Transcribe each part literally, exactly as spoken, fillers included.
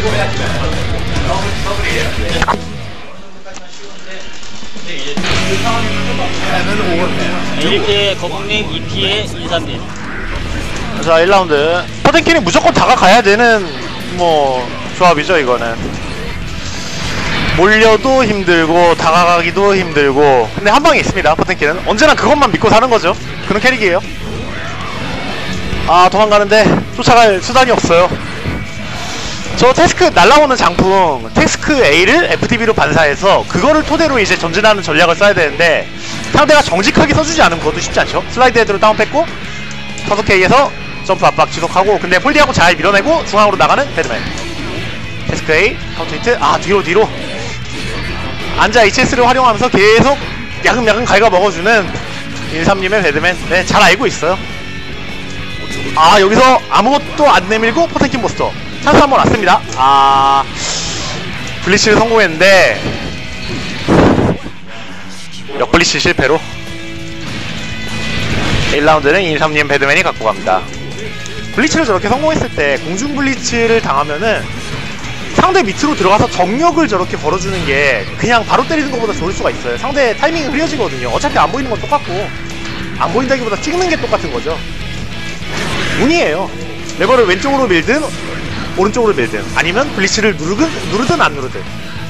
일 피에 거북님, 이 피에 인삼님. 자, 일 라운드 포텐키는 무조건 다가가야 되는 뭐 조합이죠. 이거는 몰려도 힘들고 다가가기도 힘들고, 근데 한 방에 있습니다. 포텐키는 언제나 그것만 믿고 사는 거죠. 그런 캐릭이에요. 아, 도망가는데 쫓아갈 수단이 없어요. 저 테스크 날라오는 장풍 테스크 A를 에프티비로 반사해서 그거를 토대로 이제 전진하는 전략을 써야 되는데, 상대가 정직하게 써주지 않으면 그것도 쉽지 않죠. 슬라이드 헤드로 다운 뺐고 터석 K에서 점프 압박 지속하고, 근데 폴디하고 잘 밀어내고 중앙으로 나가는 배드맨. 테스크 A 카운터 히트. 아, 뒤로 뒤로 앉아 에이치에스를 활용하면서 계속 야금야금 갈가 먹어주는 인삼님의 배드맨. 네, 잘 알고 있어요. 아, 여기서 아무것도 안 내밀고 포텐킨 모스터 찬스 한번 왔습니다. 아, 블리치를 성공했는데 역블리치 실패로 일 라운드는 인삼님 배드맨이 갖고 갑니다. 블리치를 저렇게 성공했을 때 공중 블리치를 당하면은 상대 밑으로 들어가서 정력을 저렇게 걸어주는 게 그냥 바로 때리는 것보다 좋을 수가 있어요. 상대 타이밍이 흐려지거든요. 어차피 안 보이는 건 똑같고, 안 보인다기보다 찍는 게 똑같은 거죠. 운이에요. 레버를 왼쪽으로 밀든 오른쪽으로 밀든, 아니면 블리치를 누르든 누르든 안 누르든.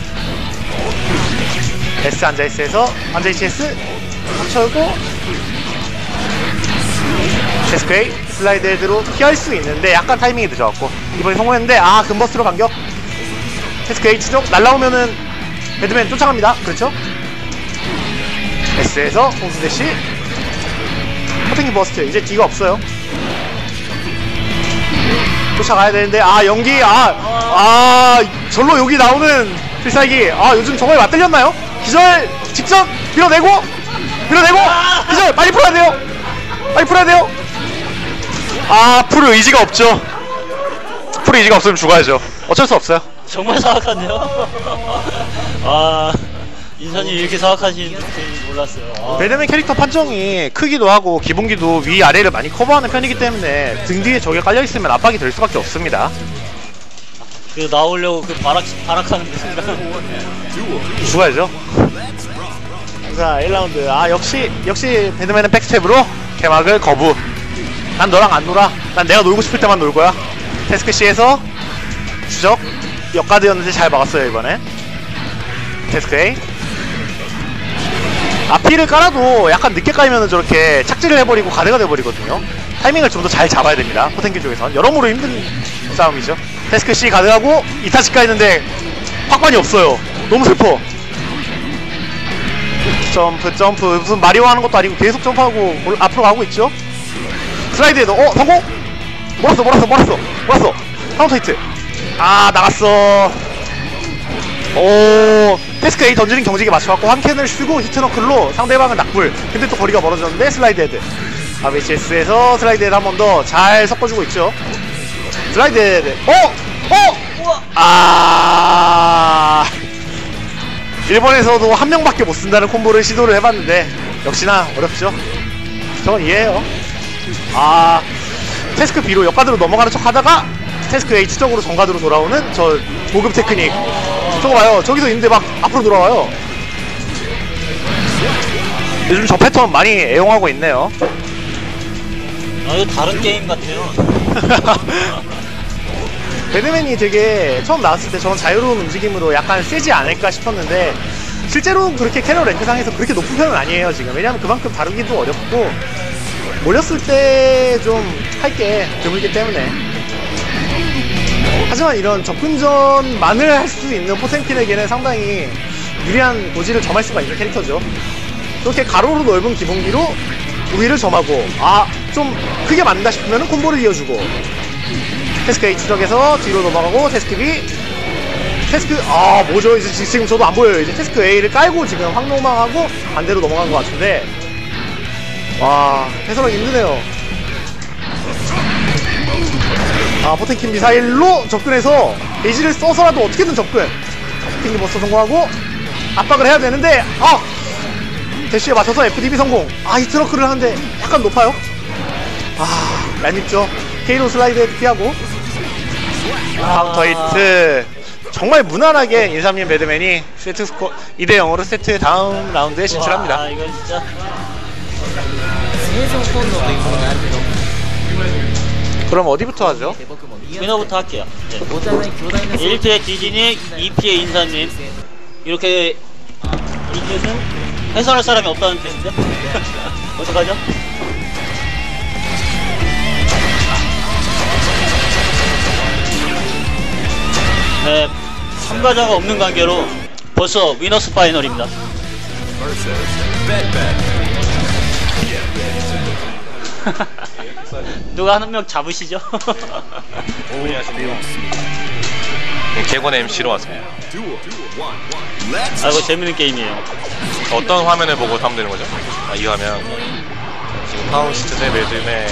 S 앉아있어에서 앉아있스 합쳐고 테스크에이 슬라이드 헤드로 피할 수 있는데 약간 타이밍이 늦어갖고 이번에 성공했는데, 아, 금버스로 반격. 테스크에이 추적 날라오면은 배드맨 쫓아갑니다. 그렇죠? S에서 공수대시 포텐기 버스트. 이제 D가 없어요. 쫓아가야 되는데, 아, 연기. 아, 아, 절로 여기 나오는 필살기. 아, 요즘 정말 맞들렸나요? 기절 직전 밀어내고 밀어내고 기절. 빨리 풀어야 돼요. 빨리 풀어야 돼요. 아, 풀 의지가 없죠. 풀 의지가 없으면 죽어야죠. 어쩔 수 없어요. 정말 사악하네요. 아, 인선이 이렇게 사악하신 줄 몰랐어요. 아. 배드맨 캐릭터 판정이 크기도 하고 기본기도 위아래를 많이 커버하는 편이기 때문에 등 뒤에 저게 깔려있으면 압박이 될 수밖에 없습니다. 그 나오려고 그 바락, 바락하는 그 순간 죽어야죠. 자, 일 라운드. 아, 역시 역시 배드맨은 백스텝으로 개막을 거부. 난 너랑 안 놀아. 난 내가 놀고 싶을 때만 놀 거야. 테스크 C에서 추적 역가드였는데 잘 막았어요 이번에. 테스크 A. 아, 피를 깔아도 약간 늦게 깔면은 저렇게 착지를 해버리고 가드가 돼버리거든요. 타이밍을 좀 더 잘 잡아야 됩니다. 포텐키 쪽에선 여러모로 힘든 싸움이죠. 테스크 C 가드하고 이타치까 했는데 확반이 없어요. 너무 슬퍼. 점프 점프 무슨 마리오 하는 것도 아니고 계속 점프하고 올, 앞으로 가고 있죠. 슬라이드에도 어 성공. 몰았어 몰았어 몰았어 몰았어. 카운터 히트. 아, 나갔어. 오, 테스크 A 던지는 경직에 맞춰갖고 한 캔을 쓰고 히트너클로 상대방은 낙불. 근데 또 거리가 멀어졌는데 슬라이드 헤드. 아비씨에스에서 슬라이드 헤드 한 번 더 잘 섞어주고 있죠. 슬라이드 헤드. 어! 어! 아, 일본에서도 한 명밖에 못 쓴다는 콤보를 시도를 해봤는데 역시나 어렵죠. 저건 이해해요. 아, 테스크 B로 역가드로 넘어가는 척 하다가 테스크 A 추적으로 정가드로 돌아오는 저 고급 테크닉. 저거 봐요. 저기서 있는데 막 앞으로 돌아와요. 요즘 저 패턴 많이 애용하고 있네요. 아, 이거 다른 게임 같아요. 배드맨이 되게 처음 나왔을 때 저는 자유로운 움직임으로 약간 세지 않을까 싶었는데 실제로는 그렇게 캐리어 랭크상에서 그렇게 높은 편은 아니에요 지금. 왜냐면 그만큼 다루기도 어렵고 몰렸을 때 좀 할 게 드물기 때문에. 하지만 이런 접근전만을 할 수 있는 포텐킨에게는 상당히 유리한 고지를 점할 수가 있는 캐릭터죠. 그렇게 가로로 넓은 기본기로 우위를 점하고, 아, 좀 크게 맞는다 싶으면 콤보를 이어주고, 테스크 A 추적에서 뒤로 넘어가고 테스크 B, 테스크, 아, 뭐죠? 이제 지금 저도 안 보여요. 이제 테스크 A를 깔고 지금 확노망하고 반대로 넘어간 것 같은데, 와, 해설하기 힘드네요. 아, 포텐킨 미사일로 접근해서 게이지를 써서라도 어떻게든 접근. 포텐킨 버스 성공하고 압박을 해야 되는데, 아, 대시에 맞춰서 에프디비 성공. 아, 이 트러크를 하는데 약간 높아요. 아, 얄밉죠. 케이로 슬라이드 피하고 카운터 히트. 정말 무난하게 인삼님 배드맨이 세트 스코어 이 대 영으로 세트 다음 라운드에 진출합니다. 아 이건 진짜 生存本能というものがあるけど 그럼 어디부터 하죠? 僕もリアル 위너부터 할게요. 네. お互い巨大な 일 피의 디즈니, 이 피의 인사님. 이렇게 이 뜻은 해설할 사람이 없다는 뜻인데? 어떡하죠? 네, 참가자가 없는 관계로 벌써 위너스 파이널입니다. 누가 한 명 잡으시죠? 개건 엠씨로 왔습니다. 아, 이거 재밌는 게임이에요. 어떤 화면을 보고 하면 되는 거죠? 아, 이 화면. 지금 파우스트 대 매드맨.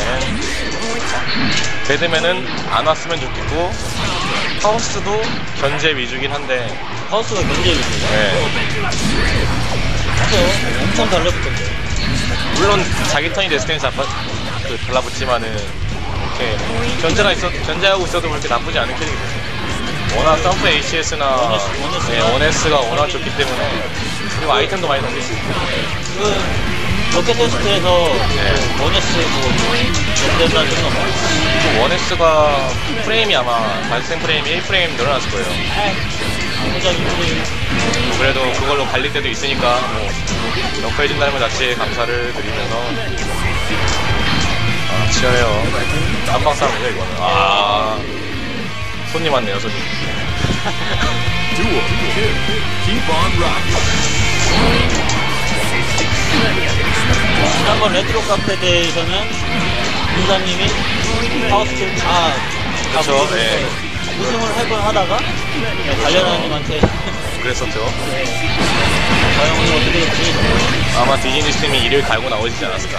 매드맨은 안 왔으면 좋겠고, 파우스트도 견제 위주긴 한데, 하우스가 견제해줍니다. 네. 엄청 달라붙던데. 물론 자기 턴이 됐을 때는 잡아, 그, 달라붙지만은, 이렇게 견제가 있어, 견제하고 있어도 그렇게 나쁘지 않은 캐릭이거든요. 워낙 점프 에이치에스나 원에스, 원에스가? 네, 원에스가 워낙 좋기 때문에, 그리고 아이템도 많이 넘길 수 있어요. 그, 로켓 테스트에서 네. 원에스 뭐, 연대만 좀 넘어. 그 원에스가 프레임이 아마 발생 프레임이 일 프레임 늘어났을 거예요. 굉장히 힘들어요. 뭐 그래도 그걸로 갈릴 때도 있으니까 뭐 넉해진다는 것 자체에 감사를 드리면서 아 치열해요. 한방 싸움이죠 이거는. 아 손님 왔네요 손님. 지난번 레트로 카페 대회에서는 인사님이 하우스를 다, 다 그쵸, 보여줘서 네. 우승을 할 뻔 하다가 관련자님한테 그랬었죠. 과연 오늘 어떻게 될지. 아마 디즈니 스님이 이를 갈고 나오시지 않았을까.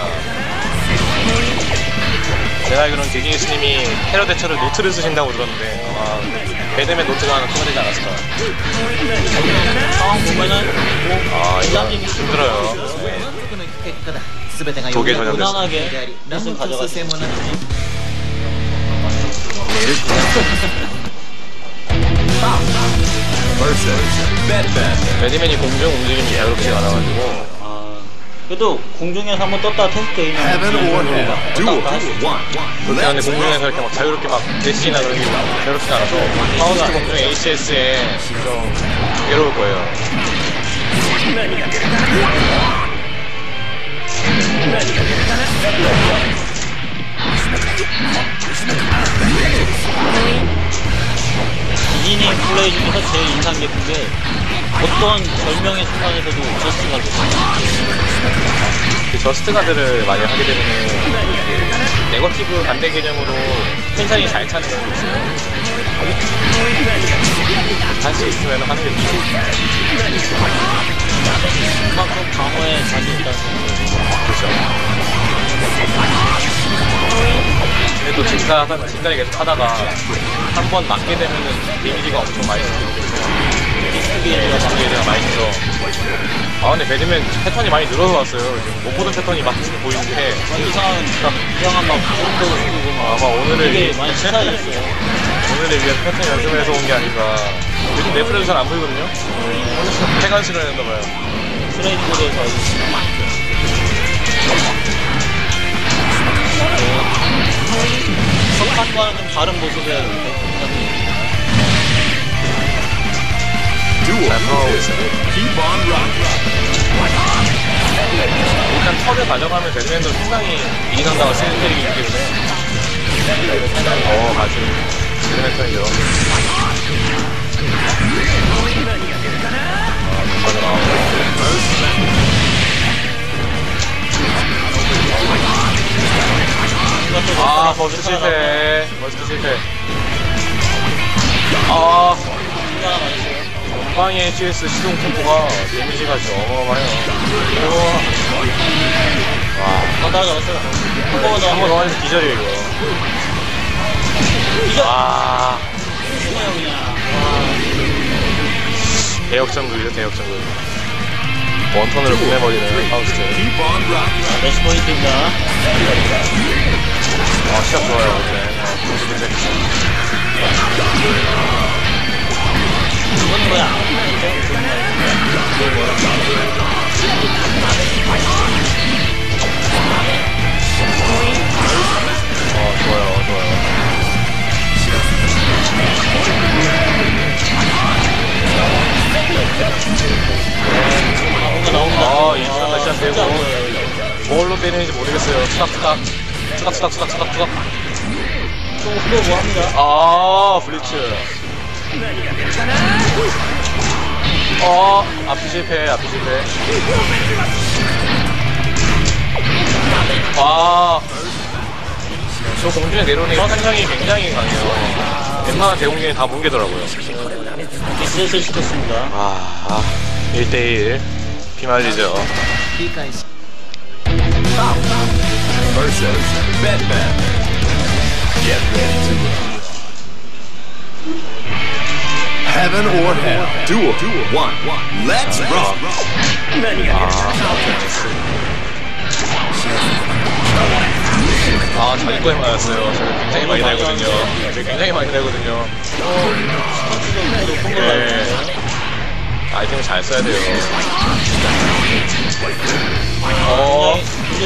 제가 알기로는 디즈니 스님이 테러 대처를 노트를 쓰신다고 들었는데 아마 배드맨 노트가 하나 통과되지 않았을까. 상황 보면은 아 이거 인사님이 힘들어요. 僕の結果だ全てが 독일 ようやく 전염 무난하게 であり何 우승 の特殊性 가져갔어요. もなく 배드맨이 공중 움직임이 자유롭지가 않아가지고 아, 그래도 공중에서 한번 떴다 테스트이면 떴다 할수 있죠. 그렇게 하는데 공중에서 이렇게 막 자유롭게 막 대시나 그런 게 자유롭지 않아서 파우스트 공중 에이치에스에 좀 괴로울 거예요. 디즈니 플레이 중에서 제일 인상 깊은 게 어떤 절명의 순간에서도 저스트가 됐어요. 그 저스트 가드를 많이 하게 되면 네거티브 반대 개념으로 텐션이 잘 차는 경우도 있어요. 할 수 있으면 하는 게 좋죠. 그만큼 방어에 자신 있다는 거죠. 그렇죠. 근데 또 진짜 하다가 진짜를 계속 하다가 한 번 맞게 되면은 데미지가 엄청 많이 들기 때문에 디스크 게이지가 막 데미지가 많이 들어. 아 근데 배드맨 패턴이 많이 늘어서 왔어요. 지금 못 보던 패턴이 막 보이는데 이상한 이상한 막 소름도 끼고 막 아마 오늘을 되게 위- 많이 신사해졌어요. 오늘을 위해 패턴 연습해서 온 게 아닌가. 요즘 넷플에도 잘 안 보이거든요. 오늘 폐간식을 했나봐요. 트레이닝볼에서 알고 있습니다. 첫판과는 좀 다른 모습의 잘 파워하고 있어요. 일단 턴을 가져가면 배드맨도 상당히 이상당을 쓰는 캐릭이기 때문에 어 아주 배드맨 턴이죠. 아, 빠져나오고 아 버스트 실패 버스트 실패. 아 전방의 에이치에스 시동 템포가 데미지가 진짜 어마어마해요. 우와. 다 따라잡았어요. 한 번만 더, 한 한번 번 더 하면서 기절이에요 이거. 기절! 아 그냥 그냥. 대역전극이죠 대역전극. 원턴으로 보내버리는 파우스트. 자, 매치 포인트입니다. 아 시작 좋아요. 네. 아, 이건 뭐야? 어, 좋아요, 좋아요. 뭔가 나온다. 아, 이 시간 다시 안 되고. 뭘로 때리는지 모르겠어요. 투닥투닥. 투닥투닥, 투닥투닥, 투닥. 또뭐 합니다. 아, 블리츠. 어, 앞이 실패, 앞이 실패. 아, 저 공중에 내려오는 탄창이 굉장히 강해요. 웬만한 대공격이 다 뭉개더라고요. 리셋을 시켰습니다. 아, 일 대일. 비말리죠. 理解し versus Batman. Get ready to Heaven or Hell. Duel. One. Let's rock. 아, 자기 거에 맞았어요. 저 굉장히 많이 날거든요. 저 굉장히 많이 날거든요. 네. 아이템을 잘 써야 돼요. 어,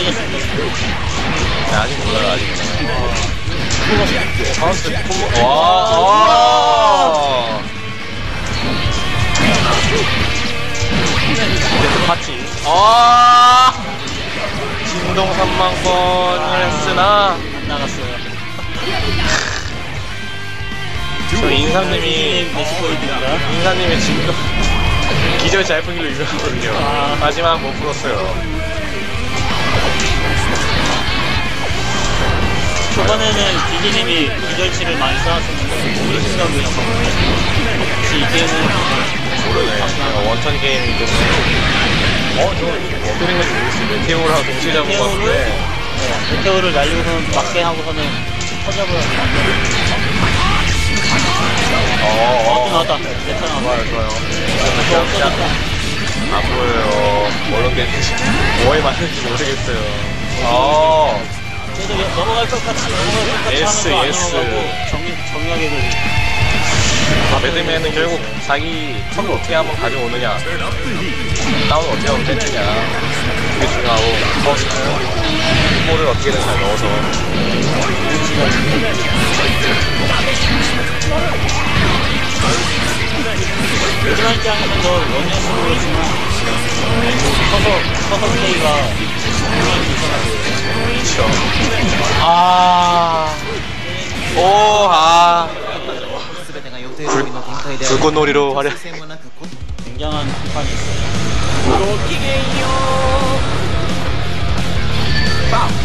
네, 아직 몰라요, 아직 몰라요. 파운스 콤보, 와, 와. 이제 파티. 아, 진동 삼만 번을 했으나 안 나갔어요. 저 인사님이 메시보입니다. 인사님의 진동 기절 잘풍기로 유명하거든요. 아. 마지막 못 풀었어요. 초반에는 디디님이 기절치를 많이 쌓았었는데 우리 생각이 혹시 이 게임은 모르네. 어, 원턴 게임이기 때문에. 어, 저 어떻게 된 건지 모르겠어요. 메테오랑 동시에 잡은 것 같은데. 네, 메테오를 날리고서는 막게 하고서는 터져버렸어요. 어, 어, 어. 또 나왔다. 메테오 나왔다. 좋아요, 좋아요. 또 없어졌다. 안 보여요. 뭘로 깼는지. 뭐에 맞는지 모르겠어요. 어, 그래도 여- 넘어갈 것 같이 넘어갈 것 같이 예스, 하면서 안 예스. 넘어가고 정리, 정리하게 그 아, 매드맨은 결국 자기 턱을 어떻게 한번 가져오느냐. 다운을 어떻게 하면 뺐느냐. 그게 중요하고, 퍼스트는 볼을 어떻게든 잘 넣어서. 그런 입장에서도 원년으로 그렇지만 서서 서서 플레이가 굉장히 불편하고 그렇죠. 아, 오, 아. 全てが予定通りの展開である 불꽃놀이로 활약. 戦もなくこ 굉장한 판이 있어요. ごきげんよう